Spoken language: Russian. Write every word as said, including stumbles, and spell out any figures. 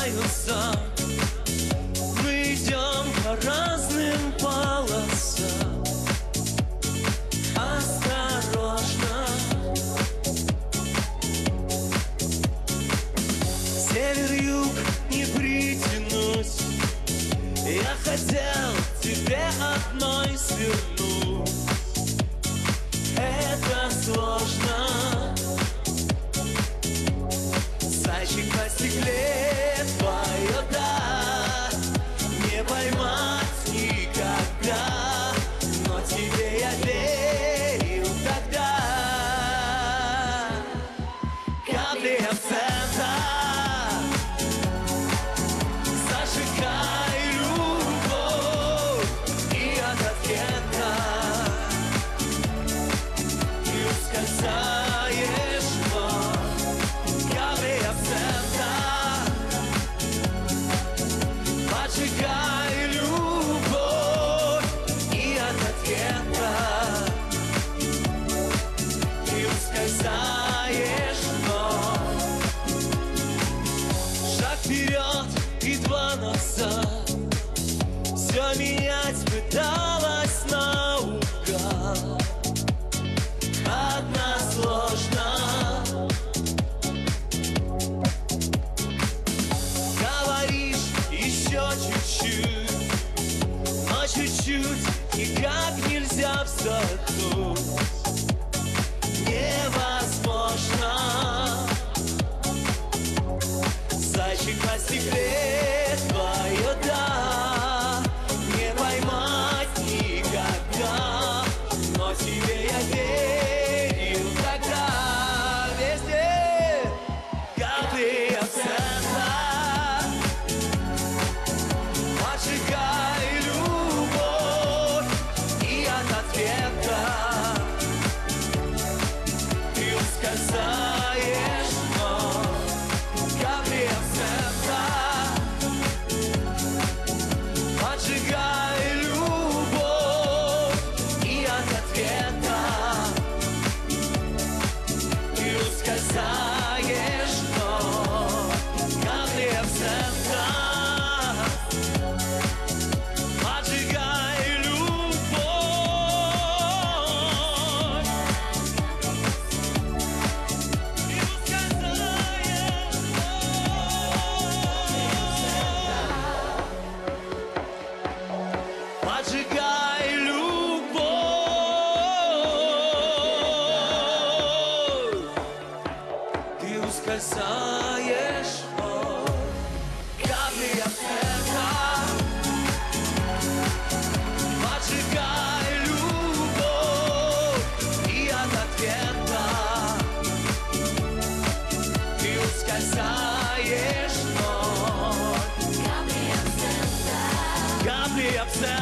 меняются, мы идем по разным полосам. Осторожно, север-юг не притянуть. Я хотел тебе одной свернуть. Это сложно. Зайчик на стекле твое да не поймать никогда, но тебе я верил тогда. Капли абсента, зажигай любовь, и от ответа ты ускользаешь вновь. Капли абсента, поджигай любовь, и от ответа ты ускользаешь вновь. Шаг вперед и два назад, все менять пыталась наука. Одна сложно. Говоришь еще чуть-чуть, но чуть-чуть никак нельзя вздохнуть. Невозможно. Зайчик на стекле твое да не поймать никогда, но тебе я верил тогда. Везде капли абсента, поджигай любовь, и от ответа ты ускользаешь вновь. Капли абсента, поджигай любовь, и от ответа ты ускользаешь вновь. Капли абсента, поджигай любовь, ты ускользаешь вновь. Поджигай любовь, ты ускользаешь вновь. Капли абсента, поджигай любовь, и от ответа ты ускользаешь вновь. Капли абсента, капли абсента.